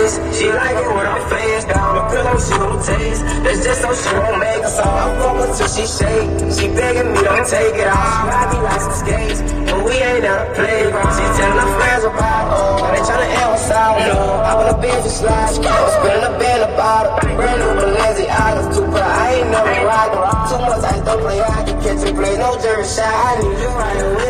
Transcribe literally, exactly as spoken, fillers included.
face. She like it when I'm face down. The pillow she gon' taste. That's just so she won't make a song. I'm fucking till she shake. She begging me don't take it off. She ride me like some skates, but we ain't at a playground. She telling her friends about it. Now they tryna air us out. No, I wanna binge and slide. I'm spinning a band about it. Brand new Balenciagas, too proud. I ain't never ride. Too much ice, don't play hockey. Catch and play, no jury shot. I need you right away.